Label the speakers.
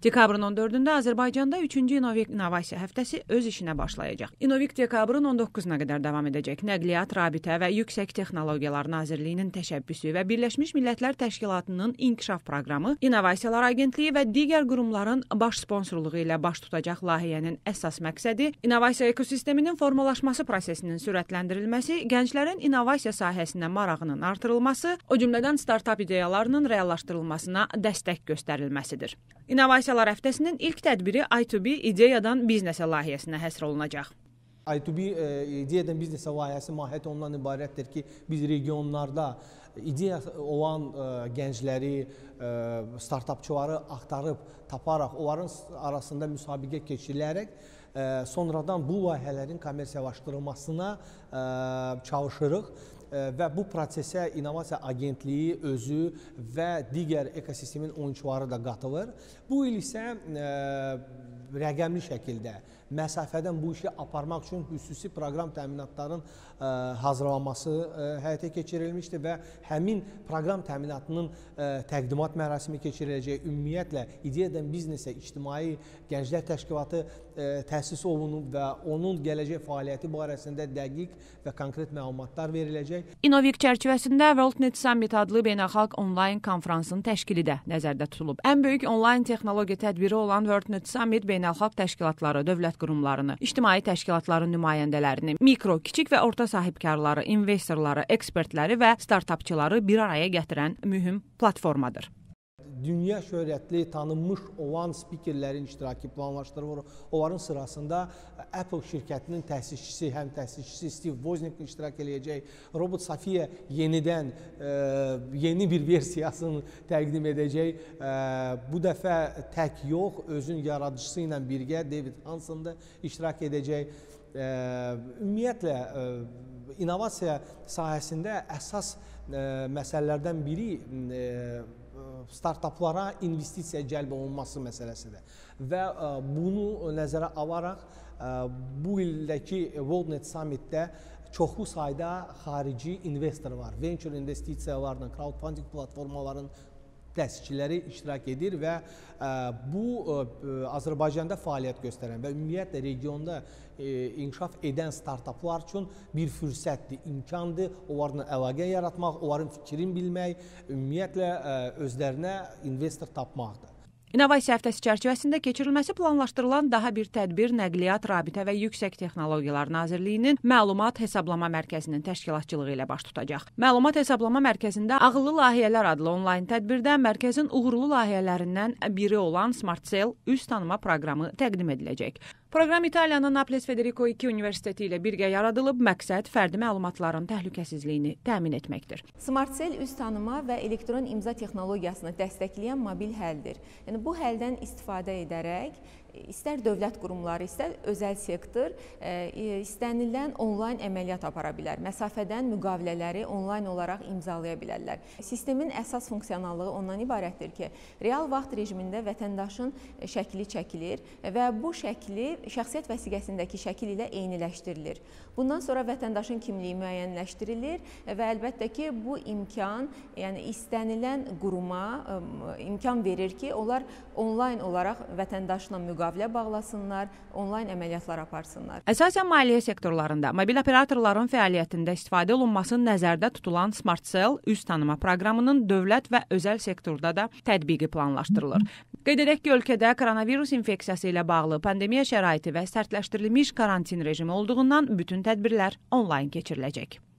Speaker 1: Dekabrın 14-də Azərbaycanda 3-cü İnnovik İnnovasiya həftəsi öz işinə başlayacaq. İnnovik dekabrın 19-na qədər davam edəcək. Nəqliyyat, rabitə və Yüksək Texnologiyalar Nazirliyinin təşəbbüsü və Birləşmiş Millətlər Təşkilatının İnkişaf Proqramı, İnnovasiyalar Agentliyi və digər qurumların baş sponsorluğu ilə baş tutacaq layihənin əsas məqsədi innovasiya ekosisteminin formalaşması prosesinin sürətləndirilməsi, gənclərin innovasiya sahəsinə marağının artırılması, o cümlədən startap ideyalarının reallaşdırılmasına dəstək göstərilməsidir. İnnovasiyalar həftəsinin ilk tədbiri I2B ideyadan biznesə layihəsinə həsr olunacaq.
Speaker 2: I2B ideyadan biznesə layihəsi mahiyyəti ondan ibarətdir ki, biz regionlarda ideya olan gəncləri, startapçıları axtarıb, taparaq, onların arasında müsabiqə keçirilərək, sonradan bu layihələrin kommersiyalaşdırılmasına çalışırıq. Və bu prosesə İnnovasiya Agentliyi özü və digər ekosistemin oyunçuları da qatılır. Bu il isə rəqəmli şəkildə məsafədən bu işi aparmaq üçün xüsusi proqram təminatların hazırlanması həyata keçirilmişdir və həmin proqram təminatının təqdimat mərasimi keçiriləcək. Ümumiyyətlə, ideyadan biznesə ictimai gənclər təşkilatı təsis olunub və onun gələcək fəaliyyəti barəsində dəqiq və konkret məlumatlar veriləcək.
Speaker 1: İnnovik çərçivəsində WorldNet Summit adlı beynəlxalq onlayn konfransın təşkili də nəzərdə tutulub. Ən böyük onlayn texnologiya tədbiri olan WorldNet Summit beynəlxalq təşkilatları, dövlət qurumlarını, ictimai təşkilatların nümayəndələrini, mikro, kiçik və orta sahibkarları, investorları, ekspertləri və startapçıları bir araya gətirən mühüm platformadır.
Speaker 2: Dünya şöhrətli, tanınmış olan spikerlərin iştirakı planlaşdırılır. Onların sırasında Apple şirkətinin təsisçisi, həm təsisçisi Steve Wozniak iştirak edəcək. Robot Sofiya yenidən yeni bir versiyasını təqdim edəcək. Bu dəfə tək yox, özün yaradıcısı ilə birgə David Hanson da iştirak edəcək. Ümumiyyətlə, innovasiya sahəsində əsas məsələlərdən biri startaplara investisiya cəlb olunması məsələsidir. Və bunu nəzərə alaraq bu ildəki WorldNet Summitdə çoxlu sayda xarici investor var. Venture investisiyalarla, crowdfunding platformaların təsisçiləri iştirak edir və bu Azərbaycanda fəaliyyət göstərən və ümumiyyətlə regionda inkişaf edən startaplar üçün bir fürsətdir, imkandır. Onlarla əlaqə yaratmaq, onların fikrini bilmək, ümumiyyətlə özlərinə investor tapmaqdır.
Speaker 1: İnnovasiya həftəsi çərçivəsində keçirilməsi planlaşdırılan daha bir tədbir Nəqliyyat, Rabitə və Yüksək Texnologiyalar Nazirliyinin Məlumat Hesablama Mərkəzinin təşkilatçılığı ilə baş tutacaq. Məlumat Hesablama Mərkəzində Ağıllı Layihələr adlı onlayn tədbirdə mərkəzin uğurlu layihələrindən biri olan SmartCell üz tanıma proqramı təqdim ediləcək. Proqram İtaliyanın Naples Federico II Universiteti ilə birgə yaradılıb, məqsəd fərdi məlumatların təhlükəsizliyini təmin etməkdir.
Speaker 3: SmartCell üz tanıma və elektron imza texnologiyasını dəstəkləyən mobil həldir. Yəni, bu həldən istifadə edərək istər dövlət qurumları, istər özəl sektor istənilən onlayn əməliyyat apara bilər. Məsafədən müqavilələri onlayn olaraq imzalaya bilərlər. Sistemin əsas funksionallığı ondan ibarətdir ki, real vaxt rejimində vətəndaşın şəkli çəkilir və bu şəkli şəxsiyyət vəsiqəsindəki şəkil ilə eyniləşdirilir. Bundan sonra vətəndaşın kimliyi müəyyənləşdirilir və əlbəttə ki, bu imkan, yəni istənilən quruma imkan verir ki, onlar onlayn olaraq vətəndaşla müqavilə bağlasınlar, onlayn əməliyyatlar aparsınlar.
Speaker 1: Əsasən maliyyə sektorlarında mobil operatorların fəaliyyətində istifadə olunması nəzərdə tutulan SmartCell üz tanıma proqramının dövlət və özəl sektorda da tətbiqi planlaşdırılır. Qeyd edək ki, ölkədə koronavirus infeksiyası ilə bağlı pandemiya şəraiti və sərtləşdirilmiş karantin rejimi olduğundan bütün tədbirlər onlayn keçiriləcək.